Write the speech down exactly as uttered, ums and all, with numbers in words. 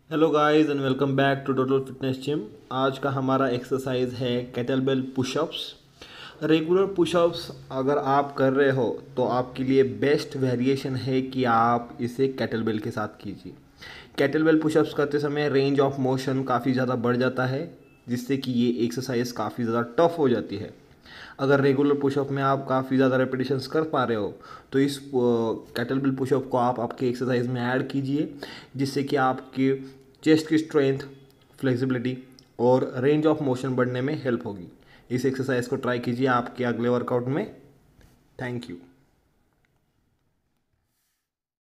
Hello guys and welcome back to total fitness gym. आज का हमारा एक्सरसाइज है केटलबेल पुशअप्स। रेगुलर पुशअप्स अगर आप कर रहे हो तो आपके लिए बेस्ट वेरिएशन है कि आप इसे केटलबेल के साथ कीजिए। केटलबेल पुशअप्स करते समय रेंज ऑफ मोशन काफ़ी ज़्यादा बढ़ जाता है, जिससे कि ये एक्सरसाइज काफ़ी ज़्यादा टफ हो जाती है। अगर रेगुलर पुशअप में आप काफ़ी ज़्यादा रेपिटेशंस कर पा रहे हो तो इस केटलबेल पुशअप को आप आपके एक्सरसाइज में ऐड कीजिए, जिससे कि आपकी चेस्ट की स्ट्रेंथ, फ्लेक्सिबिलिटी और रेंज ऑफ मोशन बढ़ने में हेल्प होगी। इस एक्सरसाइज को ट्राई कीजिए आपके अगले वर्कआउट में। Thank you.